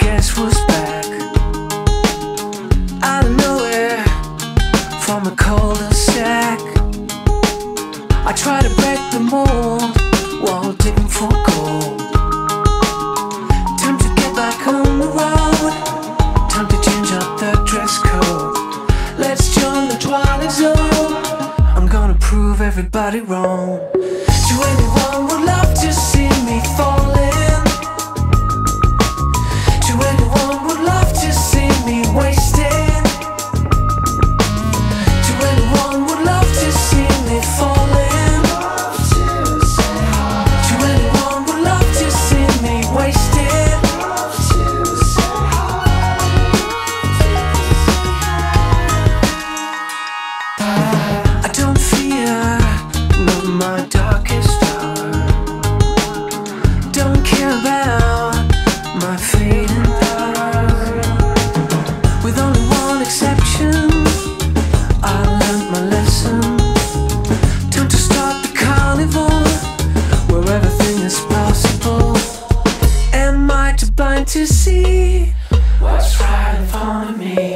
guess was back out of nowhere from a cul-de-sac. I try to break the mold while digging for gold. Time to get back on the road, time to change up the dress code. Let's join the twilight zone. I'm gonna prove everybody wrong. To anyone would love to see me falling, to anyone would love to see me wasting, to anyone would love to see me falling, to anyone would love to see me wasting. I don't fear not my darkest hour, don't care about my fading power. With only one exception, I learned my lesson. Time to start the carnival where everything is possible. Am I too blind to see what's right in front of me?